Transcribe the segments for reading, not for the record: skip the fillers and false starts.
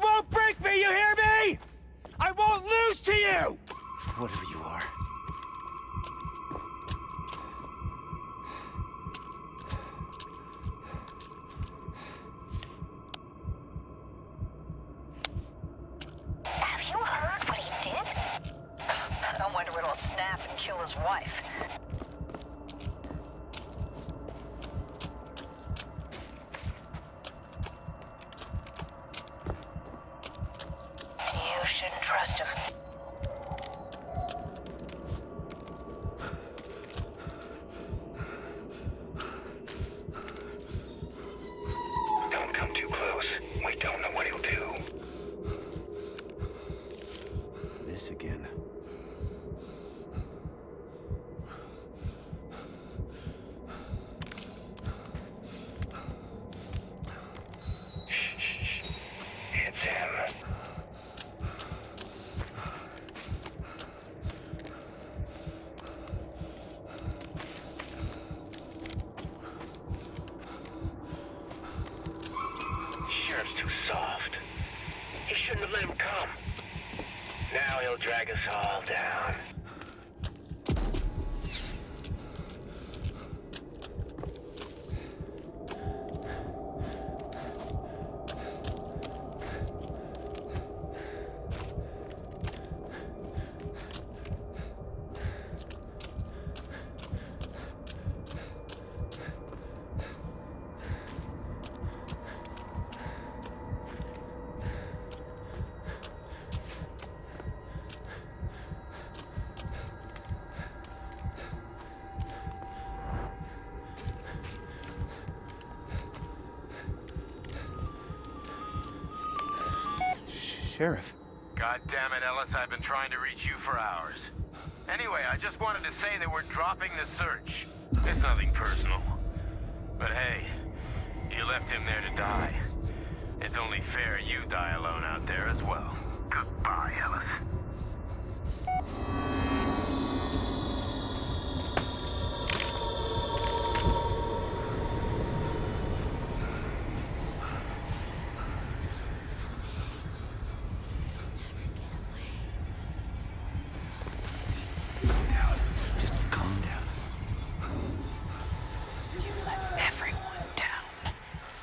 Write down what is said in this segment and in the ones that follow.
won't break me, you hear me? I won't lose to you! Whatever you are. Have you heard what he did? I wonder it'll snap and kill his wife. You shouldn't trust him. Don't come too close. We don't know what he'll do. This again. It's him. Sheriff's too soft. He shouldn't have let him come. Now he'll drag us all down. Sheriff. God damn it, Ellis, I've been trying to reach you for hours. Anyway, I just wanted to say that we're dropping the search. It's nothing personal. But hey, you left him there to die. It's only fair you die alone out there as well. Goodbye, Ellis. Just calm down. You let everyone down.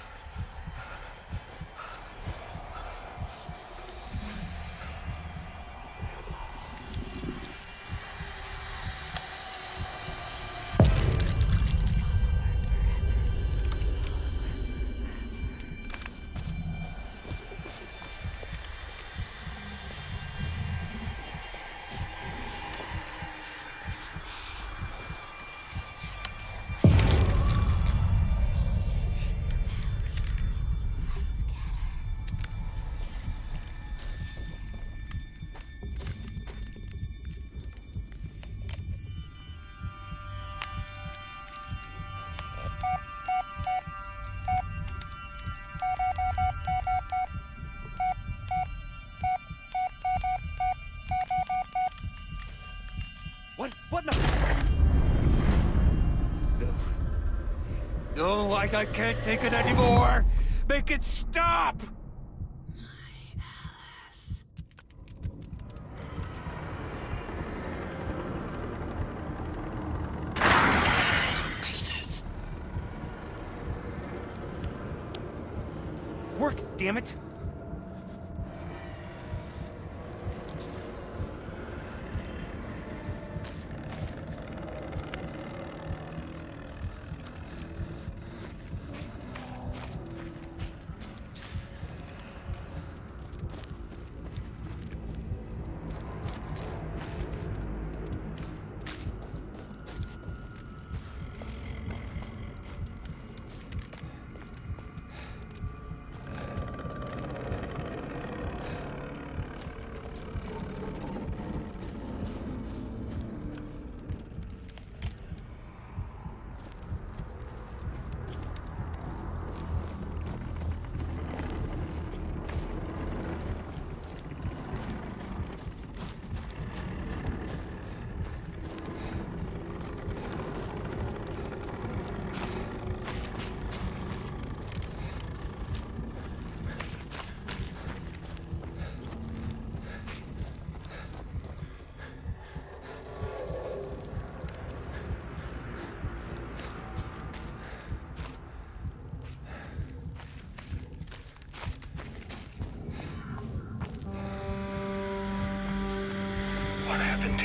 What in the... No. No, I can't take it anymore! Make it stop! Alice. Tear it to pieces. Work, damn it!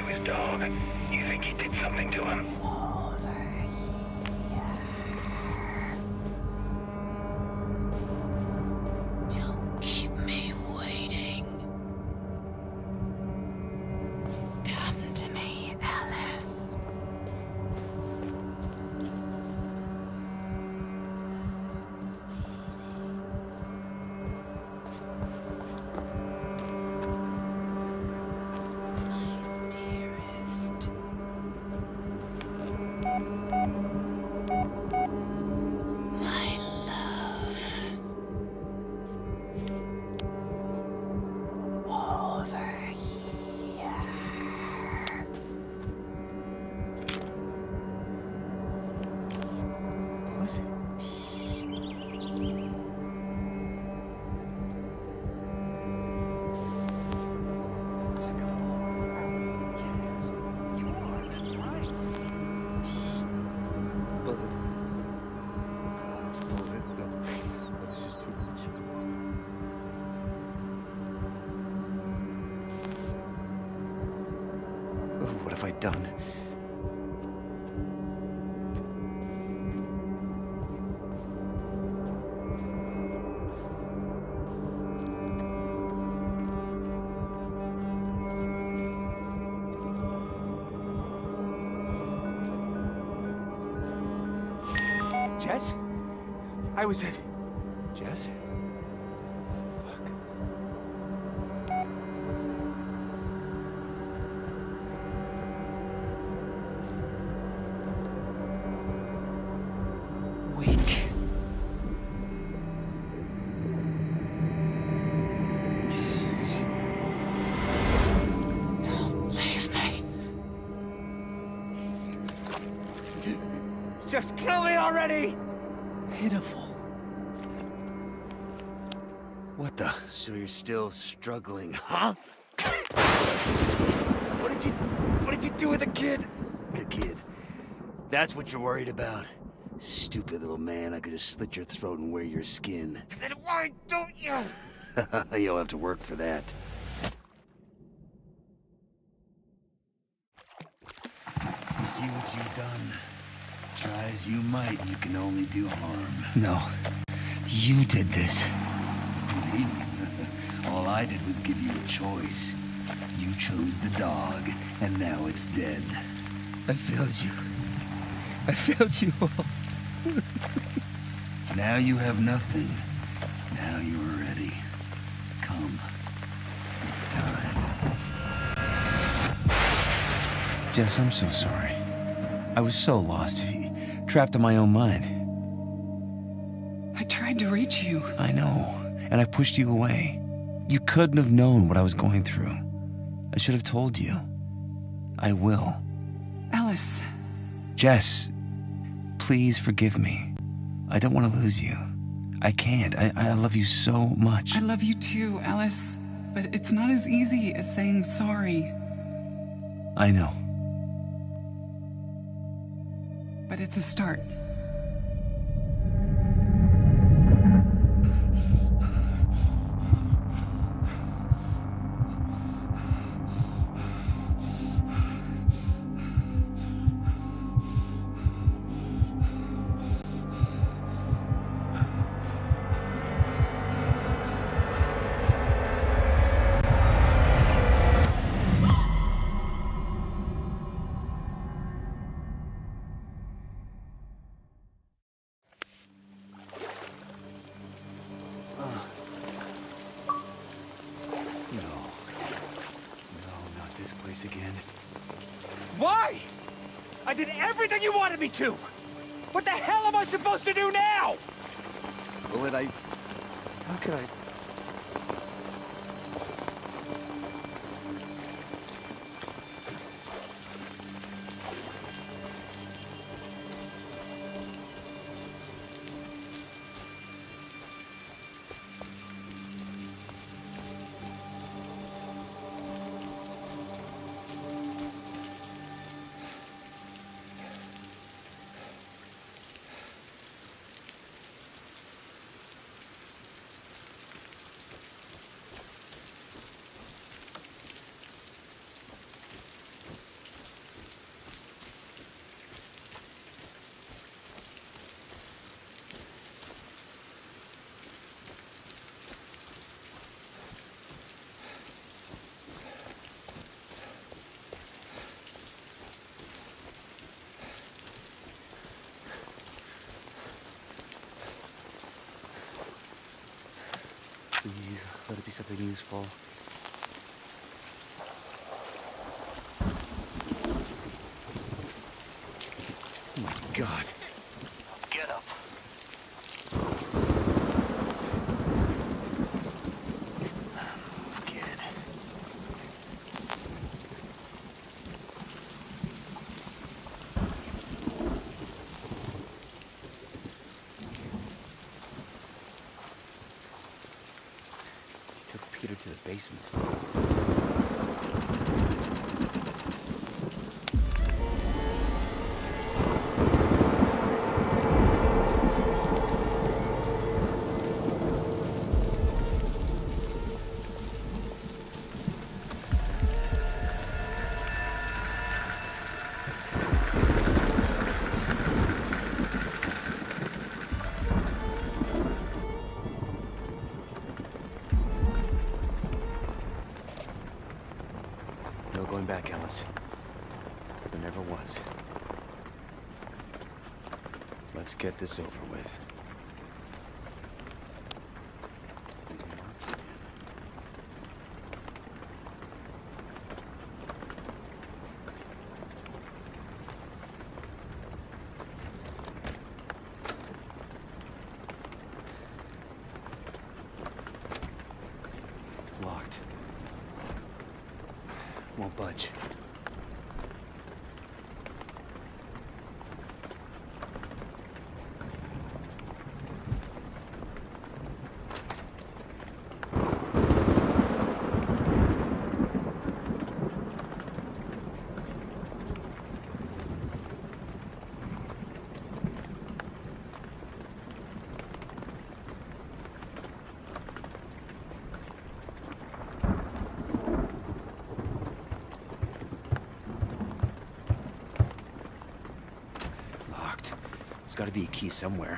to his dog. You think he did something to him? Don't keep me waiting. Come to me, Alice. My dearest. My love. Over here. Bullet. Oh, God, Bullet. No. Oh, this is too much. Oh, what have I done? Jess? I was at... Jess? Fuck. Weak. Don't leave me. Just kill me already! Pitiful. What the? So you're still struggling, huh? What did you do with the kid? The kid. That's what you're worried about. Stupid little man, I could just slit your throat and wear your skin. Then why don't you? You'll have to work for that. You see what you've done? Try as you might, you can only do harm. No, you did this. Me? All I did was give you a choice. You chose the dog, and now it's dead. I failed you. I failed you all. Now you have nothing. Now you are ready. Come. It's time. Jess, I'm so sorry. I was so lost, trapped in my own mind. I tried to reach you. I know, and I pushed you away. You couldn't have known what I was going through. I should have told you. I will. Alice. Jess, please forgive me. I don't want to lose you. I can't. I love you so much. I love you too, Alice. But it's not as easy as saying sorry. I know. But it's a start. Again. Why? I did everything you wanted me to! What the hell am I supposed to do now? Bullet, how could I... something useful. Oh my God. Get up. Kid. He took Peter to the basement. No going back, Ellis. There never was. Let's get this over with. These marks again. Locked. Won't budge. Locked. There's got to be a key somewhere.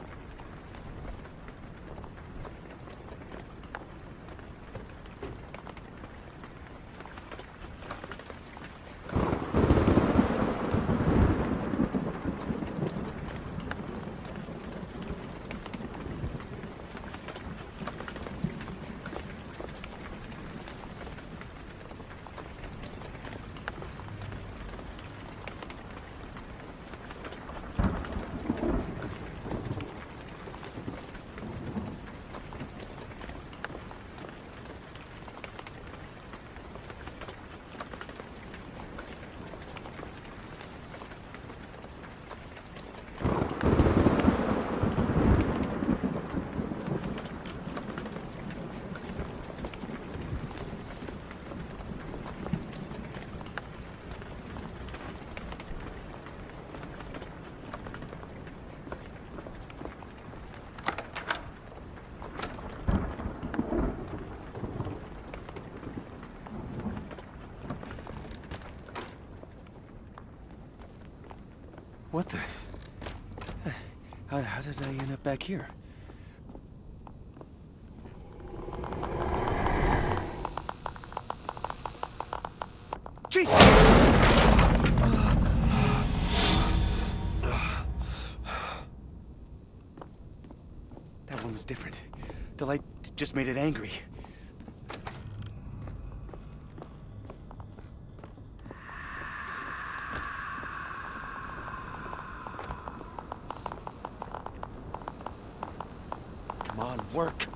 What the? How did I end up back here? Jesus! That one was different. The light just made it angry. Come on, work.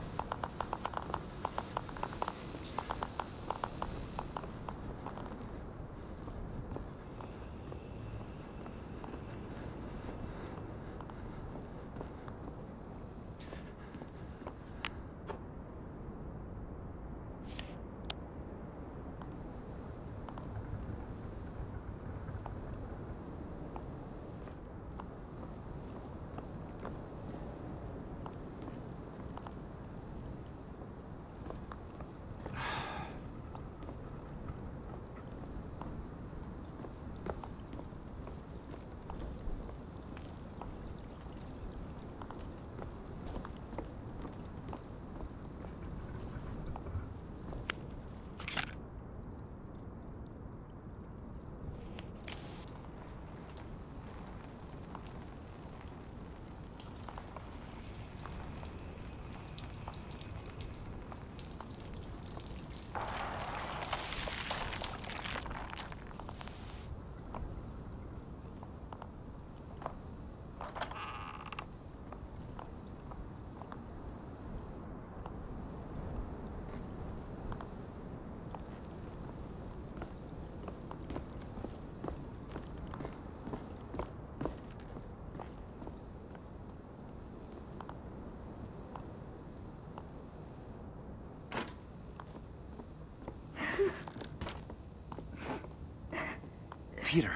Peter.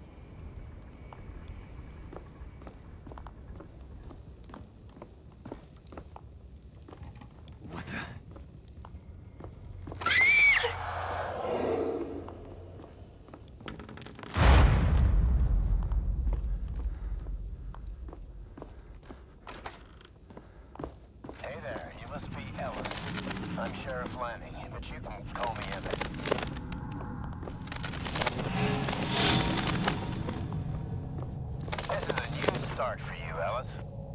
What the... Hey there, you must be Ellis. I'm Sheriff Lanning, but you can call me Emmett. This is a new start for you, Ellis.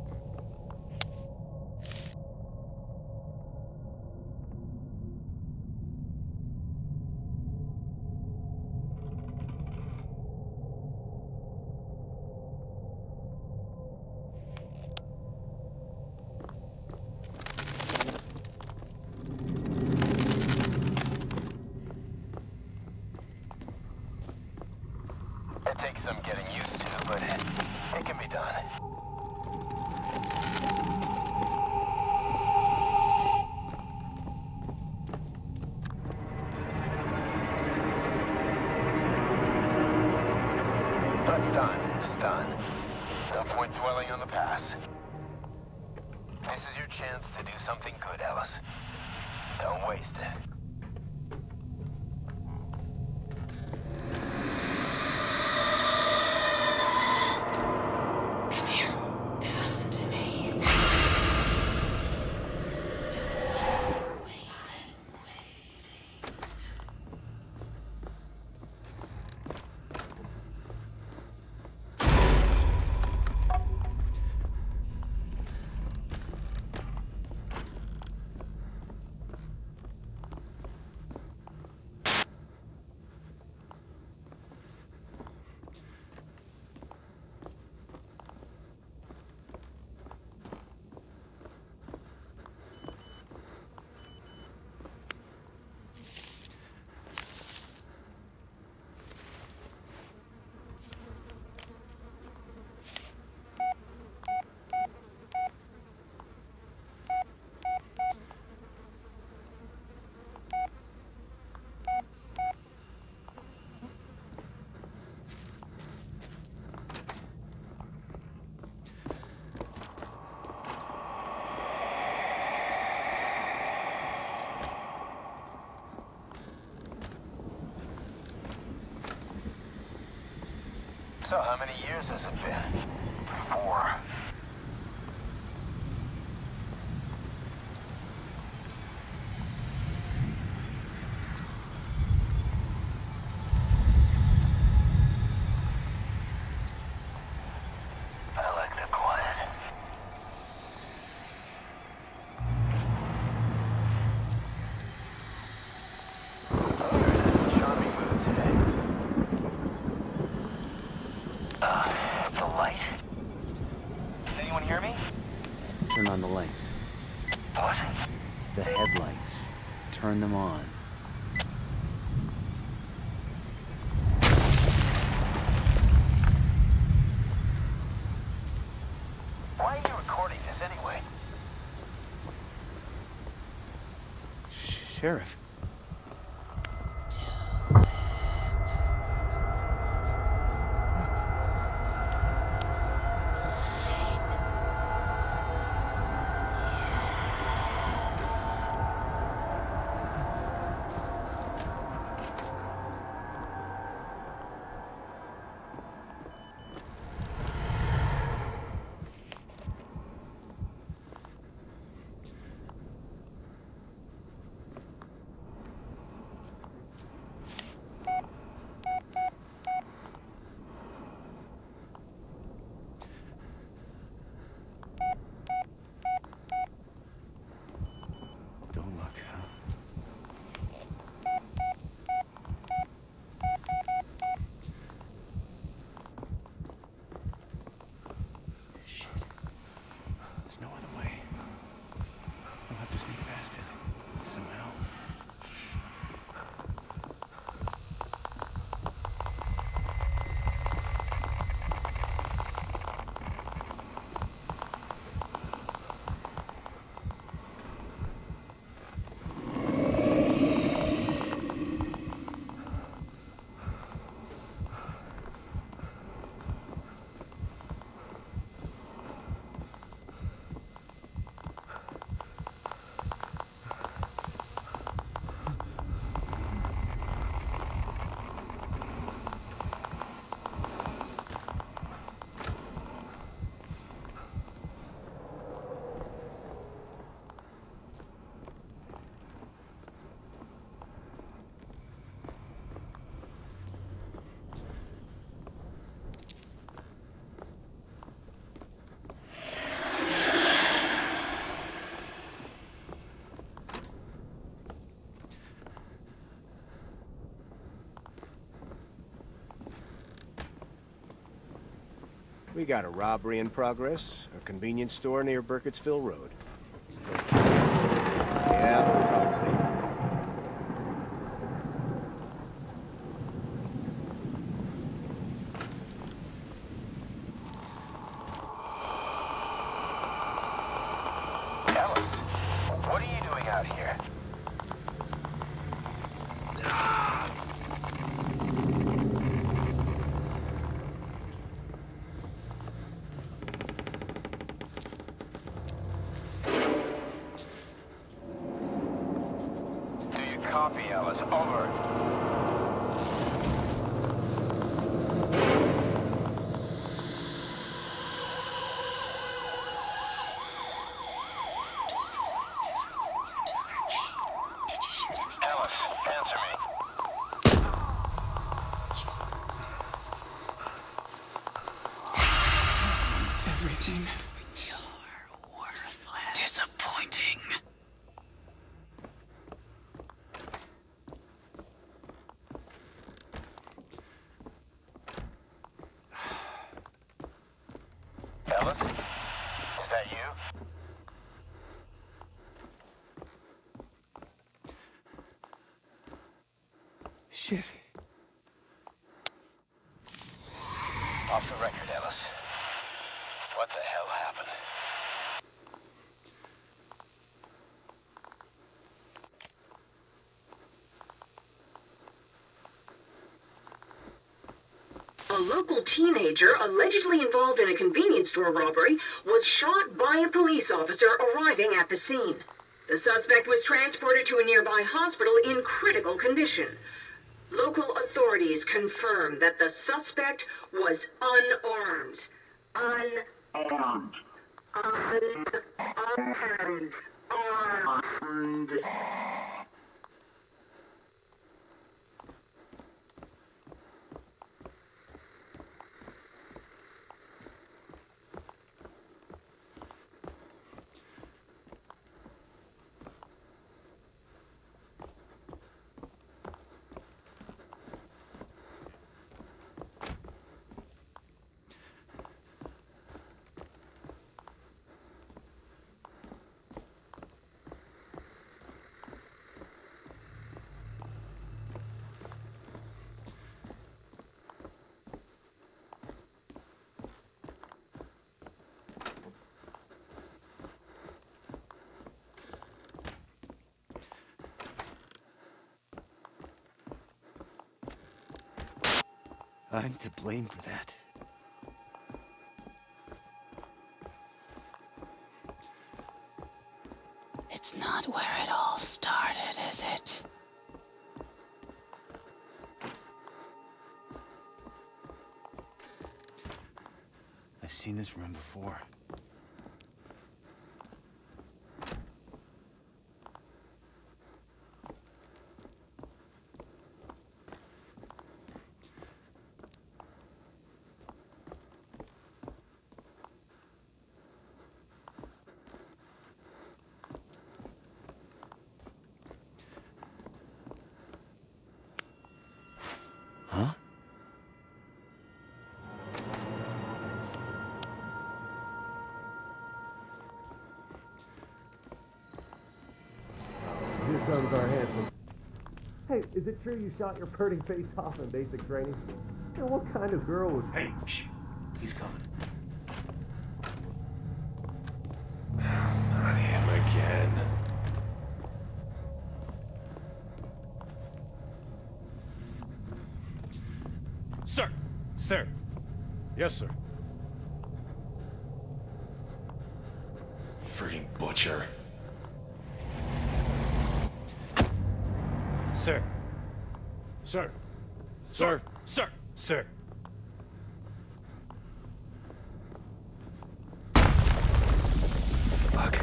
It takes some getting used to, but it can be done. That's done. It's done. No point dwelling on the past. This is your chance to do something good, Ellis. Don't waste it. So how many years has it been? 4. I like the quiet. Charming mood today. The light. Can anyone hear me? Turn on the lights. What? The headlights. Turn them on. Why are you recording this anyway? Sheriff. We got a robbery in progress, a convenience store near Burkittsville Road. Those kids are... Yeah, probably. Alice, what are you doing out here? Copy, Alice. Over. Alice, answer me. Everything. You're worthless. Disappointing. Alice? Is that you? Shit. Off the record, Alice. What the hell happened? A local teenager allegedly involved in a convenience store robbery was shot by a police officer arriving at the scene. The suspect was transported to a nearby hospital in critical condition. Local authorities confirmed that the suspect was unarmed. Unarmed. Unarmed. Armed. I'm to blame for that. It's not where it all started, is it? I've seen this room before. Huh? Here comes our handsome. Hey, is it true you shot your burning face off in basic training? You know, what kind of girl was... Hey, shh. He's coming. Not him again. Sir! Sir! Yes, sir. Freaking butcher. Sir. Sir. Sir. Sir. Sir. Fuck.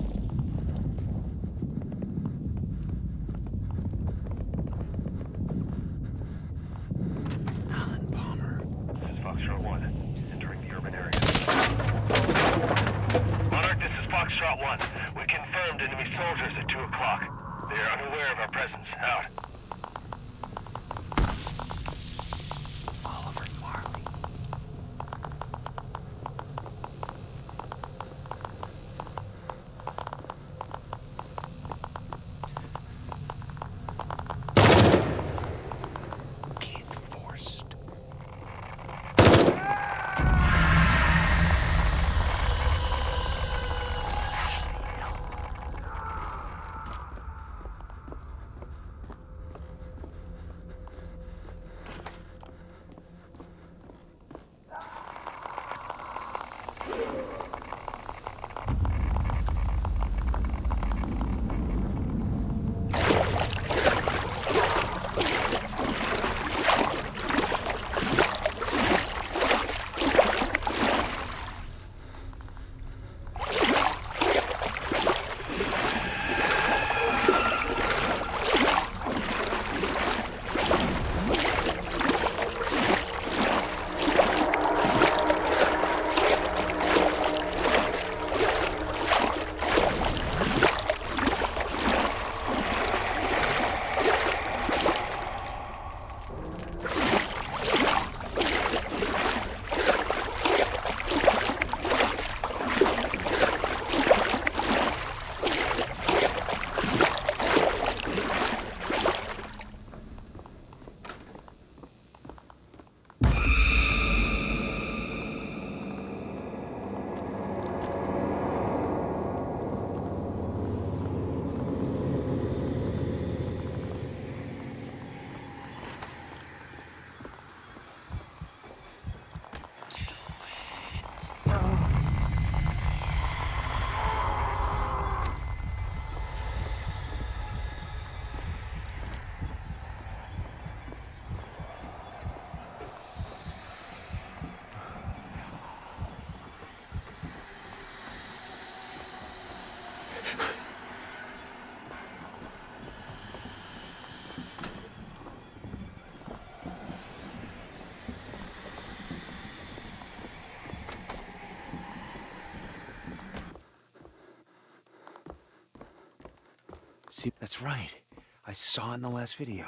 Alan Palmer. This is Foxtrot 1, entering the urban area. Monarch, this is Foxtrot 1. We confirmed enemy soldiers at 2 o'clock. They are unaware of our presence. Out. Oliver Marley. See, that's right. I saw in the last video.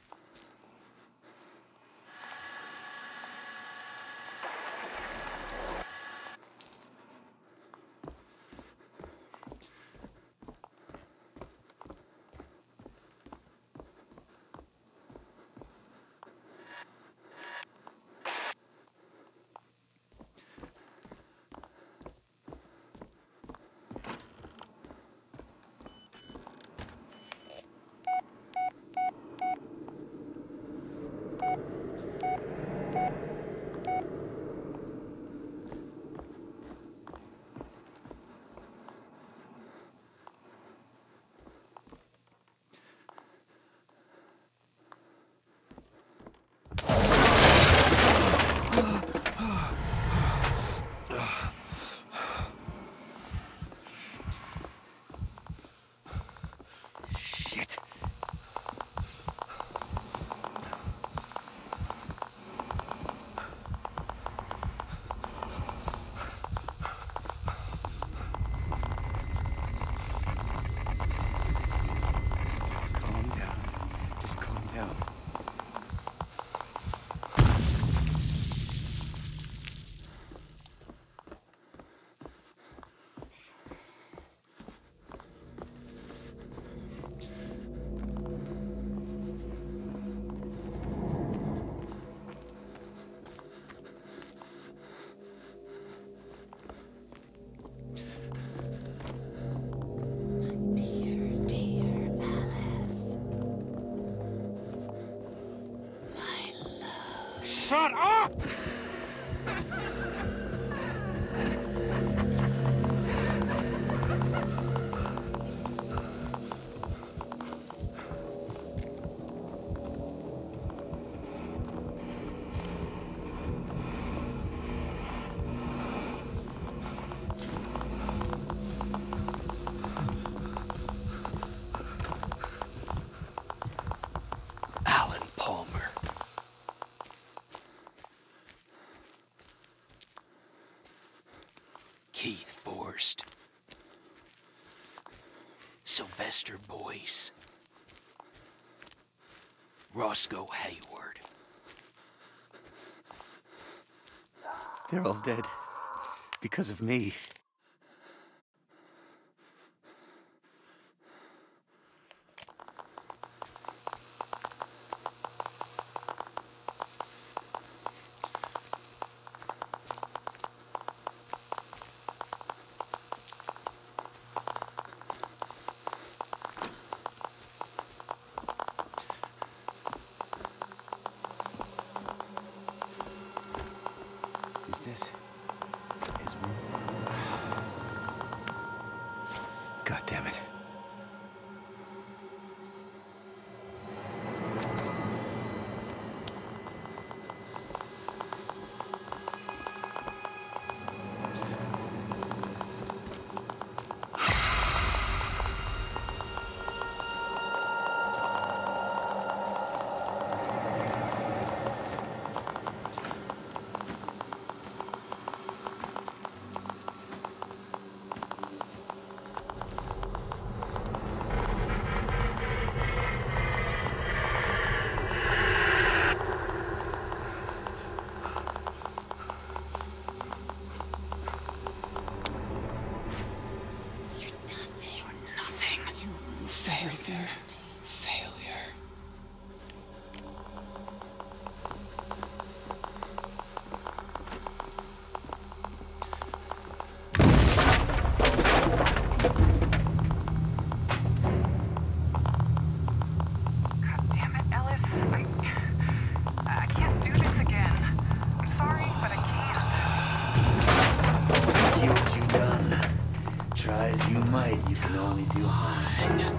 Shit. Calm down. Just calm down. Shut up! Keith Forrest. Sylvester Boyce. Roscoe Hayward. They're all dead. Because of me. Is this his room? God damn it. Failure. God damn it, Ellis. I can't do this again. I'm sorry, but I can't. See what you've done. Try as you might, you can only do harm.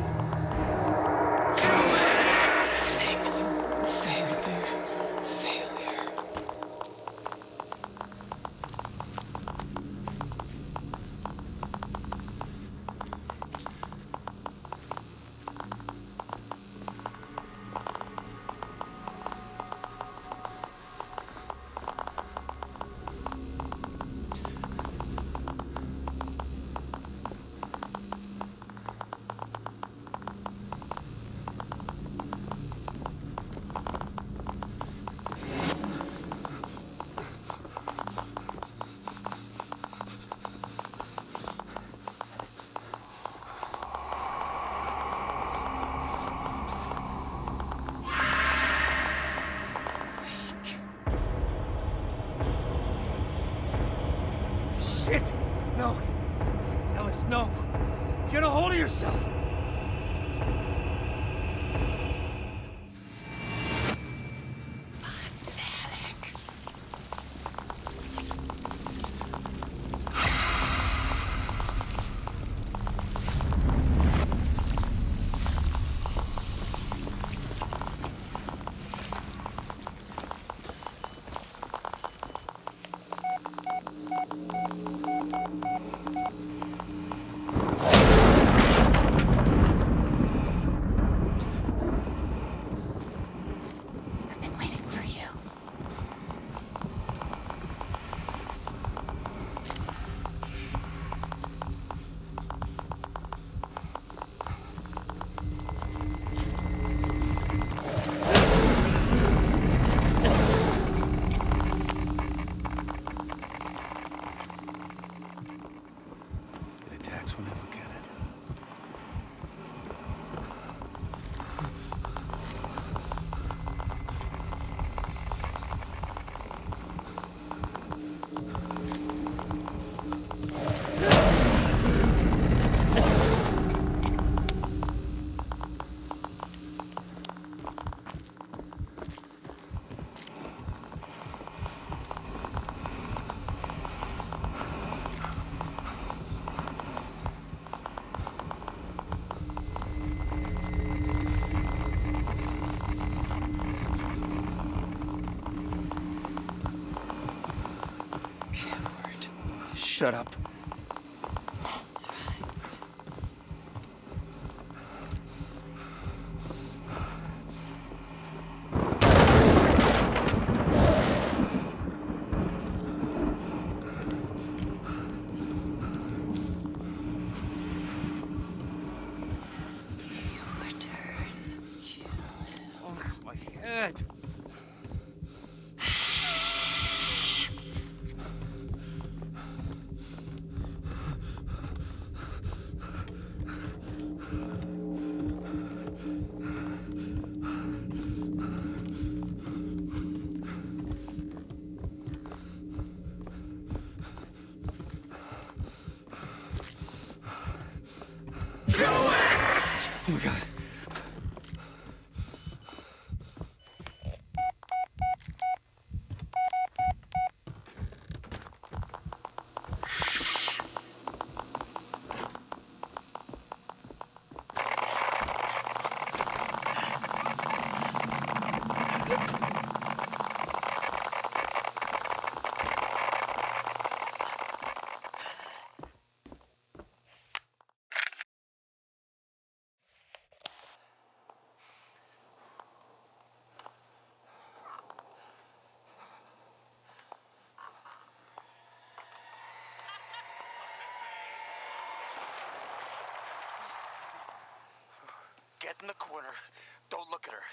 shit! No. Ellis, no. Get a hold of yourself! When I look at it. Shut up. That's right. Your turn. Oh, my head. Oh my God. Get in the corner. Don't look at her.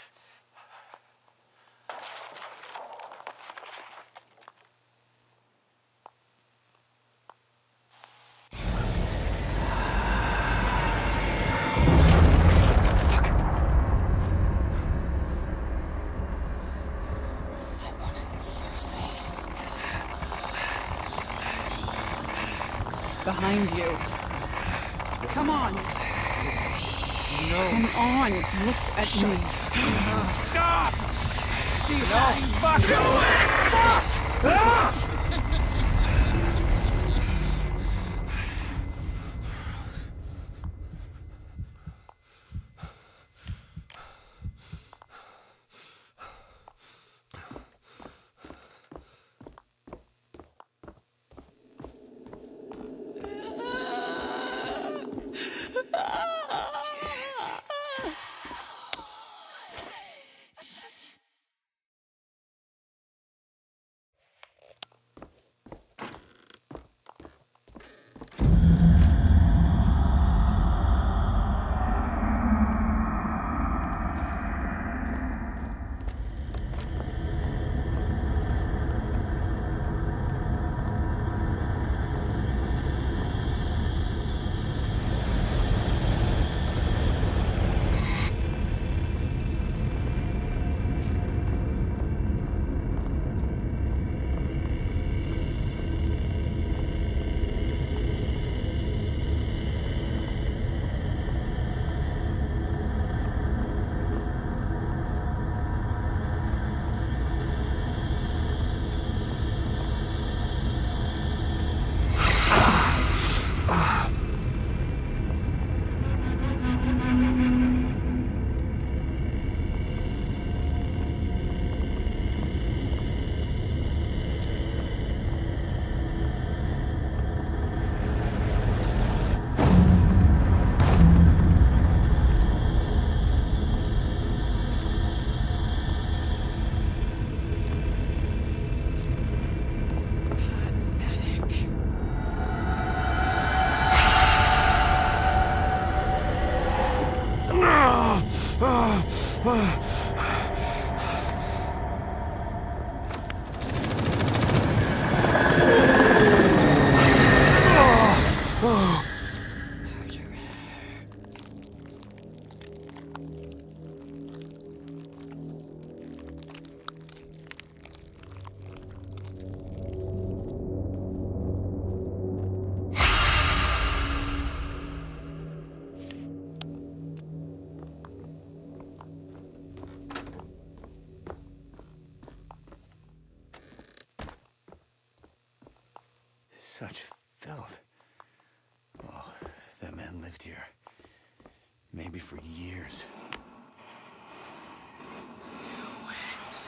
I want to see your face. Behind you. Come on. No. Come on. Look at me. Stop! No, fuck! Do it! Fuck! Ah! such filth. Oh, that man lived here. Maybe for years. Do it.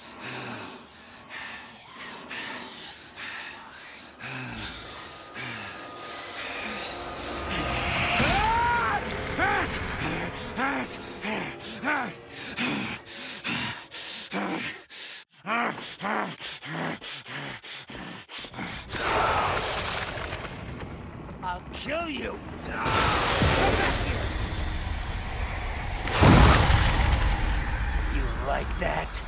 I'll kill you! You like that?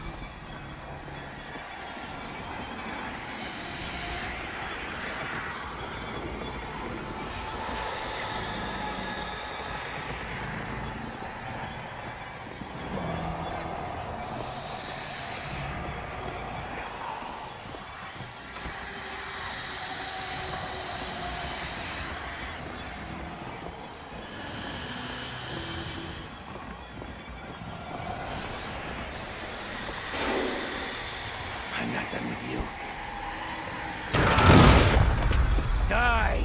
I'm not done with you. Die!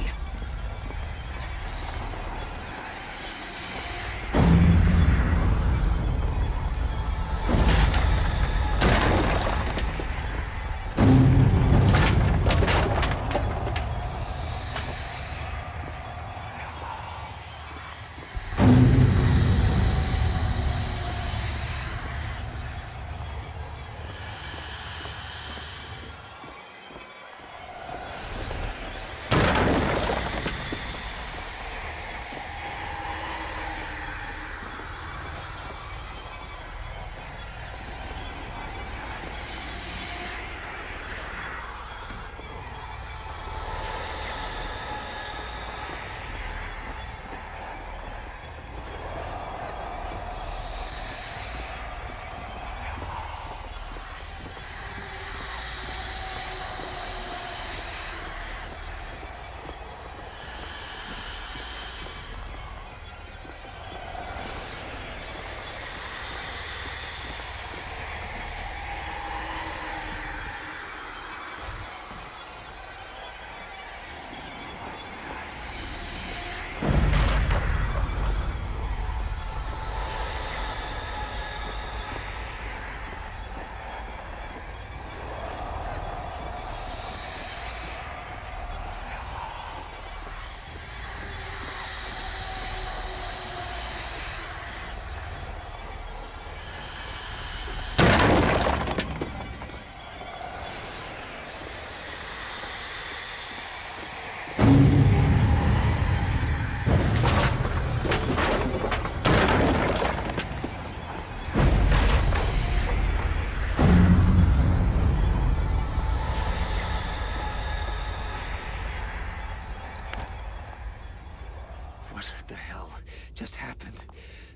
What the hell just happened?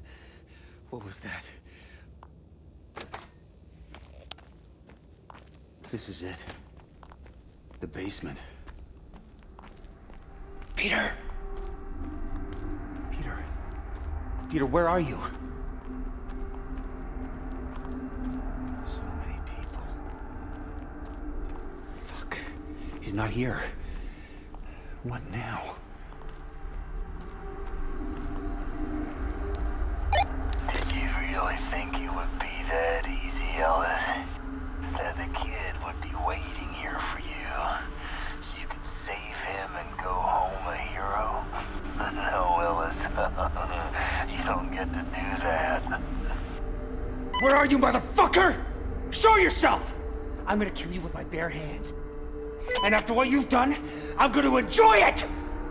What was that? This is it. The basement. Peter! Peter. Peter, where are you? So many people. Fuck. He's not here. What now? Did you really think it would be that easy, Ellis? That the kid would be waiting here for you, so you could save him and go home a hero? No, Ellis. You don't get to do that. Where are you, motherfucker? Show yourself! I'm gonna kill you with my bare hands. And after what you've done, I'm gonna enjoy it!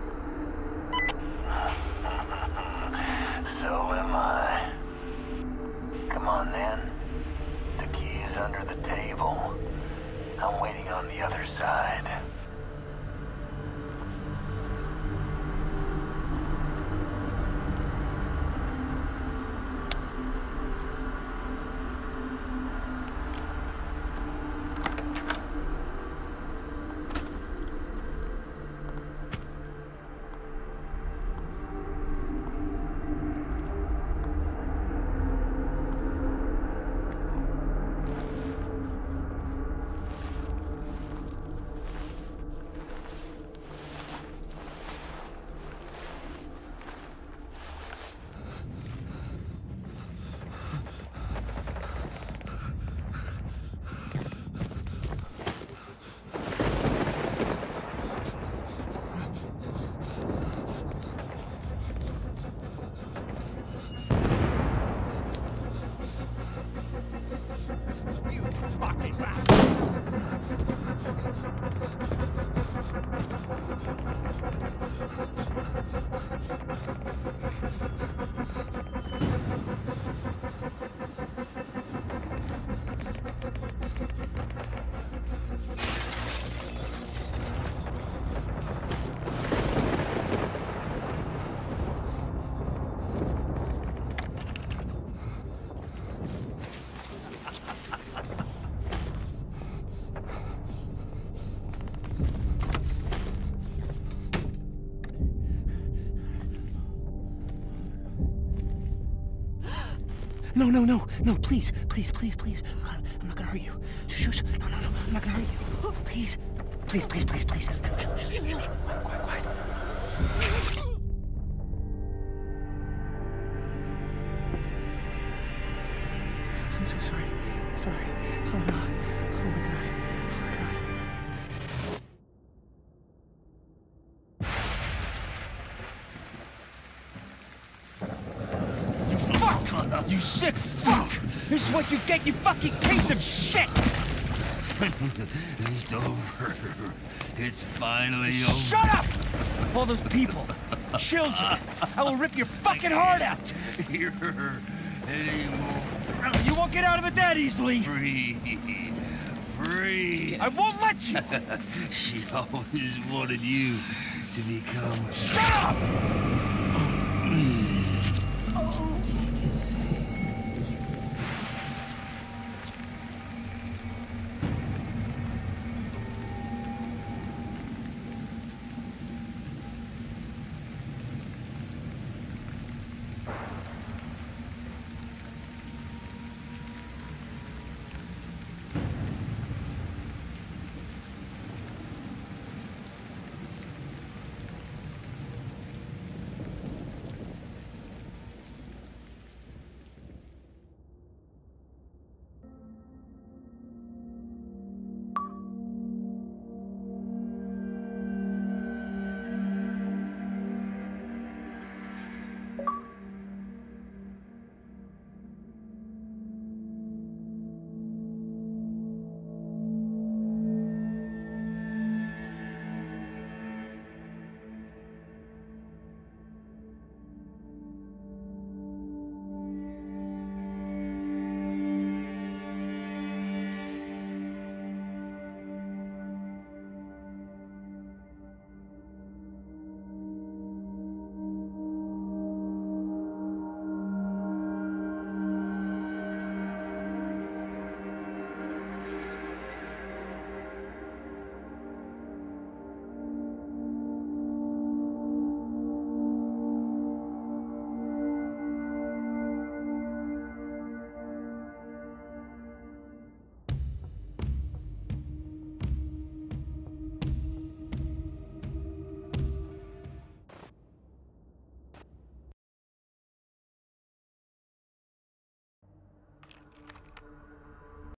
So am I. Come on, then. The key is under the table. I'm waiting on the other side. No, please. God, I'm not gonna hurt you. Shush. No, I'm not gonna hurt you. Please. Please. Shh. Quiet. I'm so sorry. Oh, no. Oh, my God. You sick fuck! This is what you get, you fucking piece of shit! It's over. It's finally over. Shut up! All those people, children, I will rip your fucking heart out! Here anymore. You won't get out of it that easily! Free! I won't let you! She always wanted you to become... Shut up! Take his